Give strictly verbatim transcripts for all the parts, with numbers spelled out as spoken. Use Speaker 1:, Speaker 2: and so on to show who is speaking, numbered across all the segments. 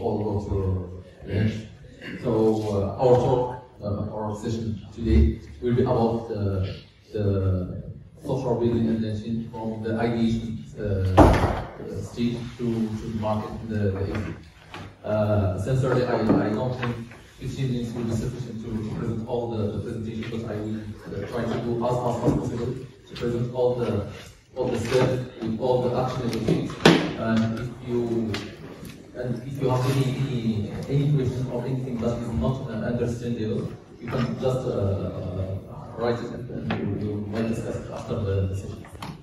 Speaker 1: all go to lunch. So uh, our talk, uh, our session today will be about uh, the software building and launching from the ideation uh, stage to, to the market and the, the exit. Uh, sincerely, I, I don't think fifteen minutes will be sufficient to, to present all the, the presentation, but I will uh, try to do as fast as possible to present all the all the steps with all the actionable things. And if you and if you have any any, any question or anything that is not uh, understandable, you can just uh, uh, write it and we will we'll discuss it after the, the session.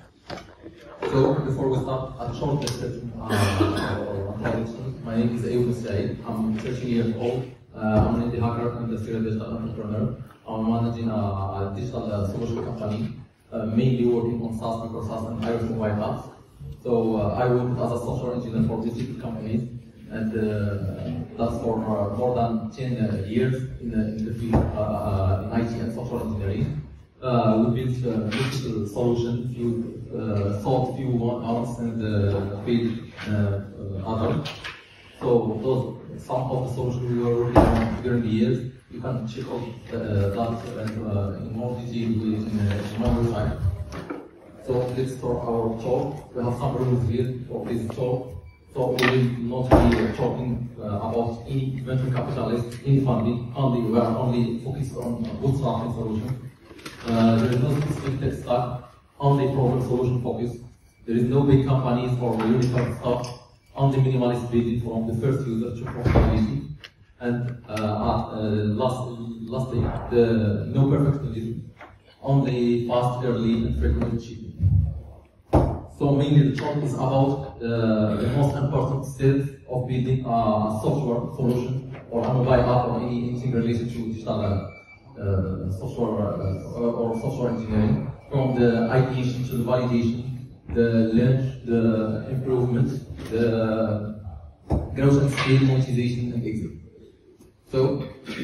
Speaker 1: So before we start, a short description uh, introduction. My name is Ayub Saeed. I'm thirteen years old. Uh, I'm an indie hacker and a serial digital entrepreneur. I'm managing a, a digital uh, solution company, uh, mainly working on SaaS, micro SaaS, and iOS mobile apps. So uh, I work as a software engineer for digital companies, and uh, that's for uh, more than ten uh, years in the, in the field uh, uh, in I T and software engineering. Uh, we built uh, multiple solutions, few uh, thought few once and uh, failed uh, uh, others. So those some of the solutions we were working on during the years. You can check out uh, that and, uh, in more detail in, uh, in my website. So let's start our talk. We have some rules here for this talk. So we will not be uh, talking uh, about any venture capitalist, any funding. Only we are only focused on bootstrapping solutions. Uh, there is no specific tech stack, only problem solution focus. There is no big companies or unicorn stuff. Only minimalist building from the first user to profitability. And uh, uh, last, lastly, the no perfectionism, only fast, early, and frequent shipping. So mainly the talk is about uh, the most important steps of building a software solution or a mobile app or any, anything related to digital uh, software uh, or software engineering, from the ideation to the validation, the launch, the improvement, the growth and scale, monetization, and exit. So,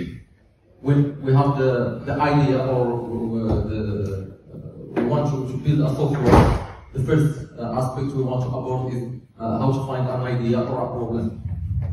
Speaker 1: when we have the, the idea or uh, the, uh, we want to, to build a software, the first uh, aspect we want to abord is uh, how to find an idea or a problem.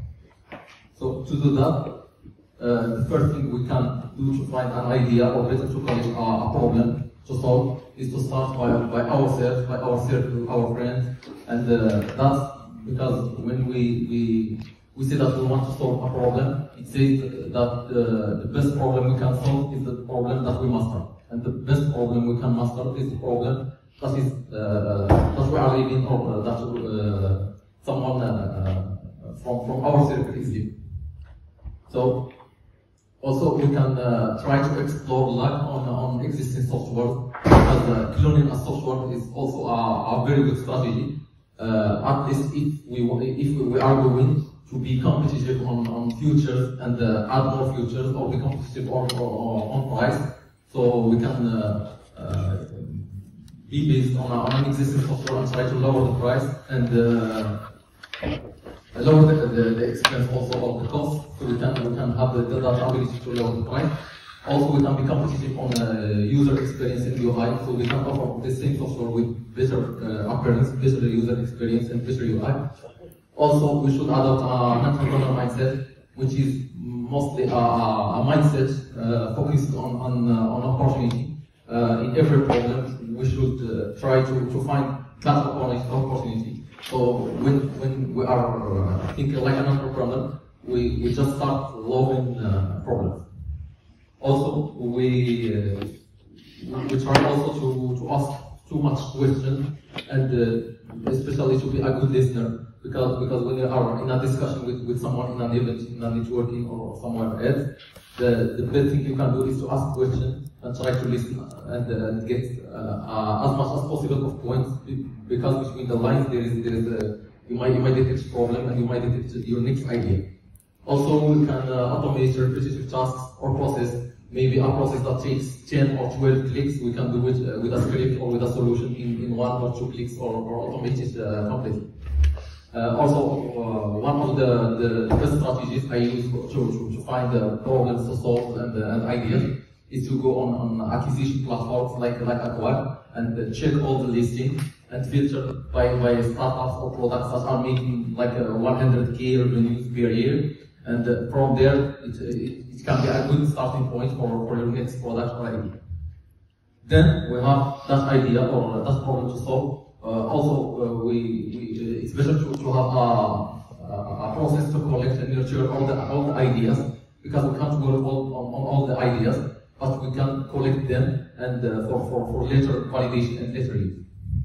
Speaker 1: So, to do that, uh, the first thing we can do to find an idea, or better to call it a, a problem to solve, is to start by, by ourselves, by our circle, our friends, and uh, that's because when we, we we say that we want to solve a problem, it says that the, the best problem we can solve is the problem that we master, and the best problem we can master is the problem that is uh, that we are living, or that uh, someone uh, from from our circle is living. So also we can uh, try to explore luck on on existing software, because uh, cloning a software is also a, a very good strategy. Uh, at least if we if we are going to be competitive on, on features and uh, add more features, or be competitive on, or, on price, so we can uh, uh, be based on, on an existing software and try to lower the price and uh, lower the, the, the expense also of the cost, so we can we can have the, the ability to lower the price. Also, we can be competitive on uh, user experience and U I, so we can offer the same software with better uh, appearance, better user experience, and better U I. Also, we should adopt an entrepreneur mindset, which is mostly a, a mindset uh, focused on on, uh, on opportunity. Uh, in every problem, we should uh, try to, to find that opportunity. So when when we are uh, thinking like an entrepreneur, we, we just start solving uh, problems. Also, we uh, we try also to, to ask too much questions, and uh, especially to be a good listener, because because when you are in a discussion with, with someone in an event, in a networking or somewhere else, the, the best thing you can do is to ask questions and try to listen and, uh, and get uh, uh, as much as possible of points, because between the lines there is there is a, you might you might detect a problem and you might detect your next idea. Also, we can uh, automate repetitive tasks or process. Maybe a process that takes ten or twelve clicks, we can do it uh, with a script or with a solution in, in one or two clicks, or, or automate it uh, completely. Uh, also, uh, one of the, the best strategies I use to, to, to find uh, problems to solve and, uh, and ideas is to go on, on acquisition platforms like, like Acquire and uh, check all the listings and filtered by, by startups or products that are making like a one hundred K revenues per year. And uh, from there, it, it, it can be a good starting point for, for your next product or idea. Then we have that idea or that problem to solve. Uh, also, uh, we, we, it's better to, to have a, a process to collect and nurture all the, all the ideas, because we can't work on, on, on all the ideas, but we can collect them and uh, for, for, for later validation and later use.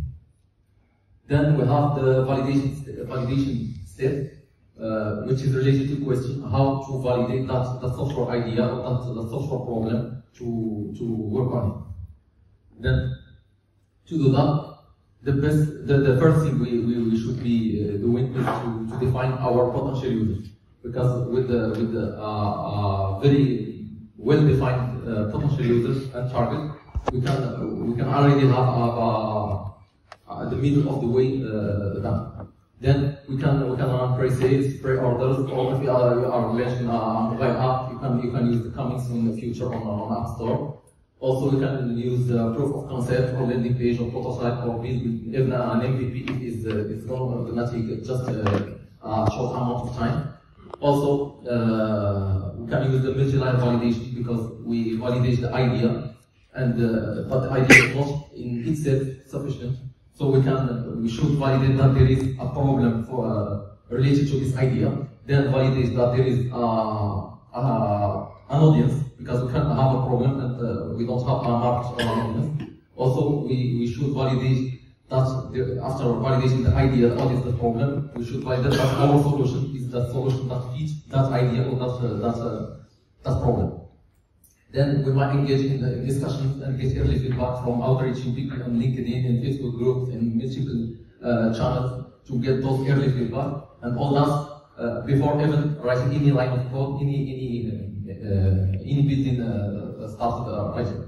Speaker 1: Then we have the validation, validation step, uh, which is related to the question how to validate that, that software idea or that, that software problem to, to work on it. Then, to do that, the best, the, the first thing we, we, we should be uh, doing is to, to define our potential users. Because with the, with the uh, uh, very well-defined uh, potential users and targets, we can, uh, we can already have uh, uh, the middle of the way uh, done. Then we can we can run pre-sales, pre-orders, or if you are, you are launching a mobile app, you can you can use the coming soon in the future on on App Store. Also, you can use uh, proof of concept or landing page or prototype or build even an M V P if it's uh, it's going to take just a, a short amount of time. Also, uh, we can use the multi-line validation because we validate the idea, and uh, but the idea is not in itself sufficient. So we can we should validate that there is a problem for uh, related to this idea. Then validate that there is uh, uh, an audience, because we can't have a problem and uh, we don't have a market or an audience. Also, we, we should validate that the, after validating the idea, what is the problem, we should validate that our solution is the solution that fits that idea or that, uh, that, uh, that problem. Then we might engage in the discussions and get early feedback from outreaching people on LinkedIn and Facebook groups and multiple uh, channels to get those early feedback, and all that uh, before even writing any line of code, any any uh, any building uh, started uh, writing.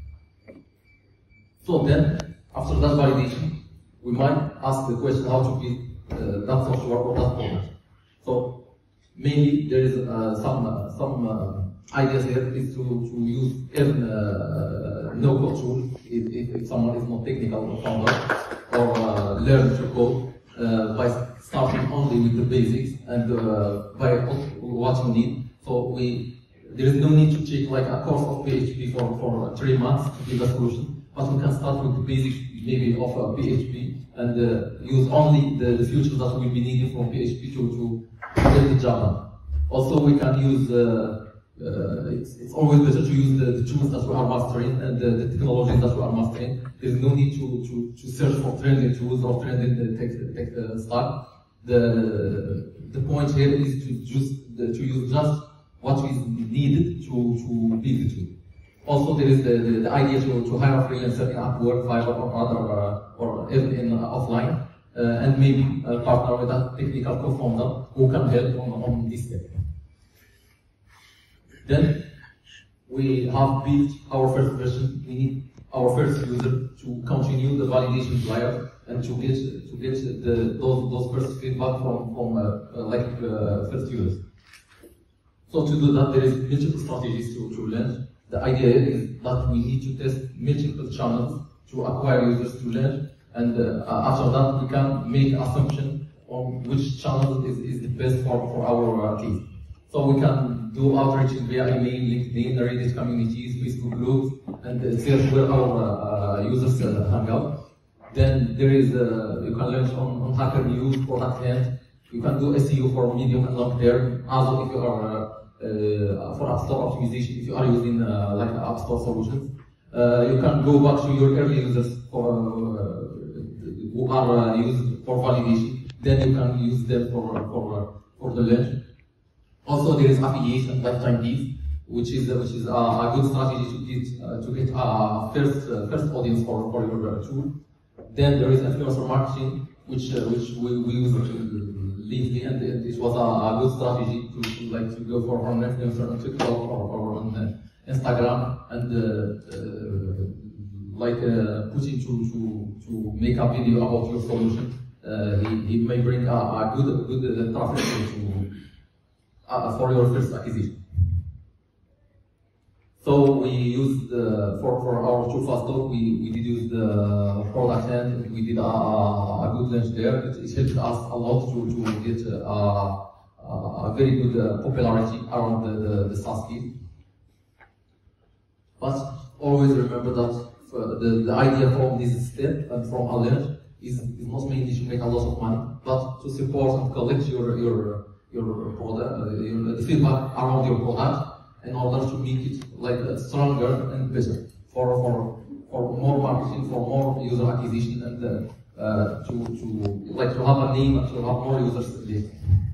Speaker 1: So then, after that validation, we might ask the question how to build uh, that software or that product. So mainly there is uh, some uh, some uh, ideas here is to, to use even uh, no-code tools if, if, if someone is not technical or founder, or uh, learn to code uh, by starting only with the basics and uh, by what you need. So we there is no need to take like a course of P H P for, for three months to build a solution, but we can start with the basics maybe of uh, P H P and uh, use only the, the features that will be needed from P H P to, to build the Java. Also, we can use uh, Uh, it's, it's always better to use the, the tools that we are mastering and the, the technologies that we are mastering. There is no need to, to, to search for trending tools or trending tech, tech uh, stack. The, the point here is to, just, the, to use just what is needed to, to build the tool. Also, there is the, the, the idea to, to hire a freelancer in Upwork, Fiverr, or other, uh, or even in uh, offline, uh, and maybe uh, partner with a technical co-founder who can help on, on this step. Then we have built our first version. We need our first user to continue the validation layer and to get to get the, those those first feedback from from uh, uh, like uh, first users. So to do that, there is multiple strategies to to learn. The idea is that we need to test multiple channels to acquire users to learn, and uh, after that we can make assumption on which channel is, is the best for for our uh, case. So we can do outreach via email, LinkedIn, Reddit communities, Facebook groups, and uh, search where our uh, users uh, hang out. Then there is, uh, you can launch on, on Hacker News, Product Hunt. You can do S E O for medium and long term. Also, if you are uh, uh, for App Store optimization, if you are using uh, like App Store solutions, uh, you can go back to your early users for uh, who are uh, used for validation. Then you can use them for for uh, for the launch. Also, there is affiliate and lifetime deals, which is uh, which is uh, a good strategy to get uh, to get a uh, first uh, first audience for for your uh, tool. Then there is influencer marketing, which uh, which we, we use lately, and it was a, a good strategy to, to like to go for an influencer on TikTok or, or on uh, Instagram, and uh, uh, like uh, pushing to to to make a video about your solution. Uh, he, he may bring a, a good good uh, traffic to. Uh, for your first acquisition. So we used uh, for for our Tool Fast Talk, we we did use the product end. We did a, a good launch there. It, it helped us a lot to to get uh, a, a very good uh, popularity around the the, the SaaS field. But always remember that uh, the the idea from this step and from a launch is, is not mainly to make a lot of money, but to support and collect your your your product, uh, your, the feedback around your product, in order to make it like uh, stronger and better for for for more marketing, for more user acquisition, and uh, uh, to to like to have a name and to have more users there.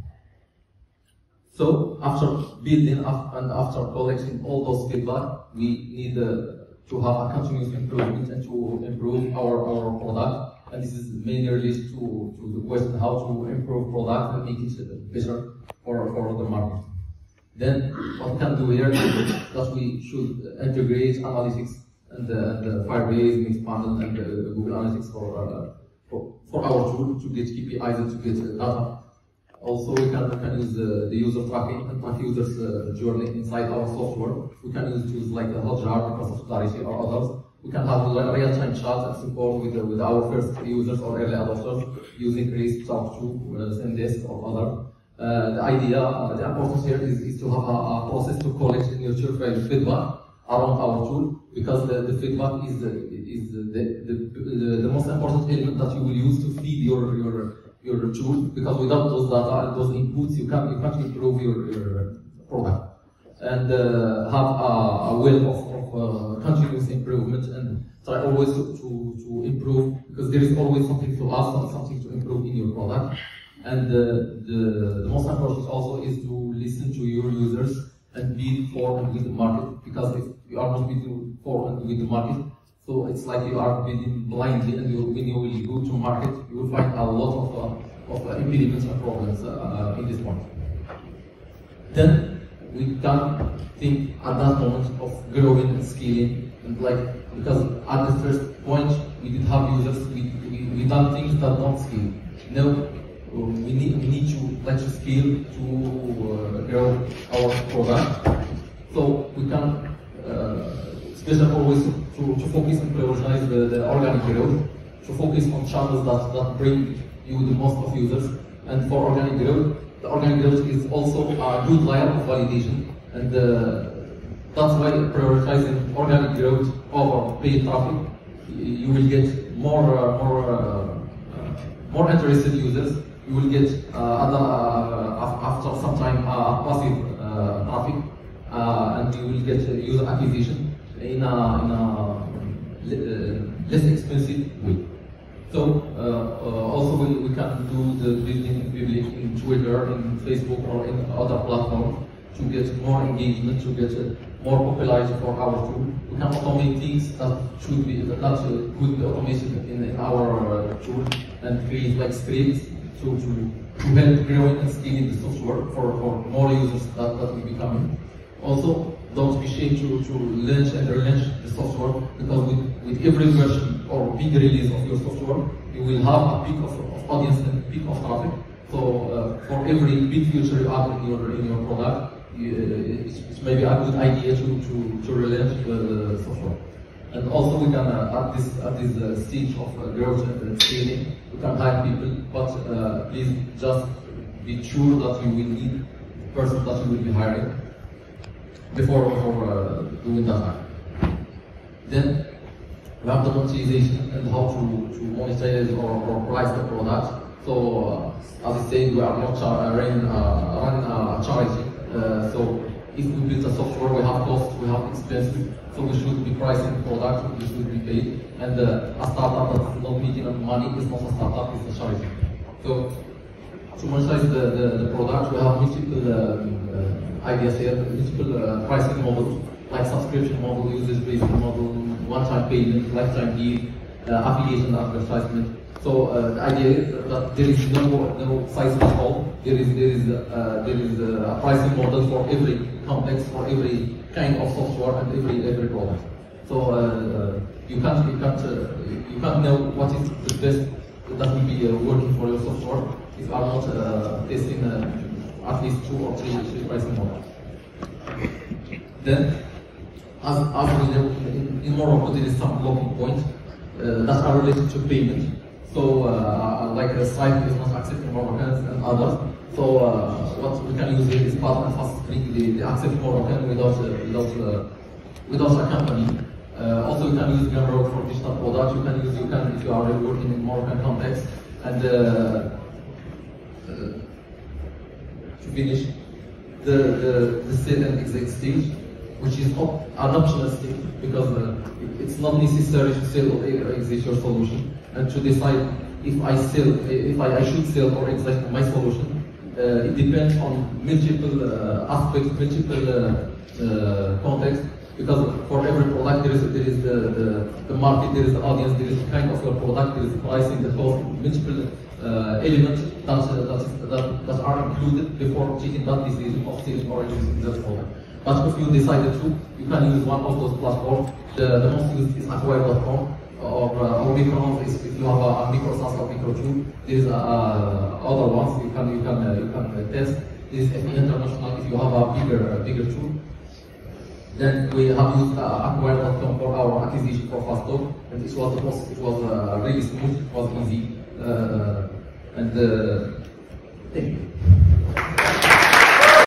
Speaker 1: So after building up and after collecting all those feedback, we need uh, to have a continuous improvement and to improve our our product. And this is mainly related to to the question how to improve product and make it better for for the market. Then what we can do here is that we should integrate analytics and the, the Firebase, Mixpanel, and the Google Analytics for, uh, for for our tool to get K P Is and to get uh, data. Also, we can, we can use the, the user tracking and track users' uh, journey inside our software. We can use tools like the Hotjar because of Clarity or others. We can have real-time chat and support with, uh, with our first users or early adopters using Race, Talk to, uh, Zendesk or other. Uh, the idea, uh, the importance here is, is to have a, a process to collect and nurture feedback around our tool, because the, the feedback is, the, is the, the, the, the most important element that you will use to feed your your, your tool, because without those data and those inputs, you can't, you can't improve your, your product. And uh, have a, a well of, of uh, continuous improvement, and try always to, to, to improve, because there is always something to ask and something to improve in your product. And uh, the, the most important also is to listen to your users and build for and with the market, because if you are not building for and with the market, so it's like you are building blindly, and you, when you will go to market, you will find a lot of, uh, of uh, impediments and problems uh, in this point. Then we can think at that moment of growing and scaling, and like, because at the first point we did have users, we, we, we done things that don't scale. Now, we need we need to like to scale to uh, grow our product. So we can uh, especially always to, to focus and prioritize the, the organic growth, to focus on channels that, that bring you the most of users. And for organic growth, the organic growth is also a good layer of validation, and uh, that's why prioritizing organic growth over paid traffic, you will get more uh, more uh, more interested users. You will get uh, other, uh, after some time uh, passive uh, traffic, uh, and you will get uh, user acquisition in a, in a uh, less expensive way. So uh, uh, also we, we can do the building public in Twitter, in Facebook, or in other platforms to get more engagement, to get uh, more popularity for our tool. We can automate things that should be that uh, could be automated in, in our uh, tool, and create like scripts to, to, to help growing and scaling the software for, for more users that, that will be coming. Also, don't be ashamed to, to launch and relaunch the software, because with, with every version or big release of your software, you will have a peak of, of audience and a peak of traffic. So uh, for every big feature you add in your in your product, you, it's, it's maybe a good idea to, to, to relaunch the, the software. And also we can, uh, at this at this uh, stage of uh, growth and scaling, we can hire people, but uh, please just be sure that you will need the person that you will be hiring before, before uh, doing that. Then we have the monetization and how to, to monetize or, or price the product. So uh, as I said, we are not uh, running uh, run a charity. Uh, so if we build a software, we have costs, we have expenses, so we should be pricing the product, we should be paid. And uh, a startup that's not making money is not a startup, it's a charity. So to monetize the, the, the product, we have multiple uh, uh, ideas here, multiple uh, pricing models, like subscription model, usage-based model, one-time payment, lifetime deal, uh, affiliation advertisement. So uh, the idea is that there is no no size fits all. There is there is uh, there is a pricing model for every complex, for every kind of software and every every product. So uh, you can't you can't uh, you can't know what is the best that will be uh, working for your software if you are not uh, testing uh, at least two or three, three pricing models. Then as, as we know, in, in Morocco there is some blocking points uh, that are related to payment. So, uh, like the site is not accepting Moroccans and others. So, uh, what we can use here is part and fast link the, the accept Moroccan without uh, without uh, without a company. Uh, also, you can use Gumroad for digital products. You can use you can if you are working in Moroccan context. And uh, uh, to finish, the the, the sale and exit stage, which is not an optional stage because uh, it, it's not necessary to sell or exit your solution. And to decide if I sell, if I, I should sell or exit my solution, uh, it depends on multiple uh, aspects, multiple uh, uh, contexts. Because for every product there is there is the, the, the market, there is the audience, there is the kind of your product, there is the pricing, the cost, multiple uh, elements that, uh, that, is, that that are included before taking that decision of selling or using that product. But if you decided to, you can use one of those platforms. The, the most used is acquire dot com. Or, uh, or Microsoft is if you have a, a Microsoft or Microtube. There is uh, other ones you can you can uh, you can uh, test. This is F E International if you have a bigger uh, bigger tool. Then we have used uh, acquire dot com for our acquisition for Fasttalk, and it was it was uh, really smooth, it was easy, uh, and uh, thank you.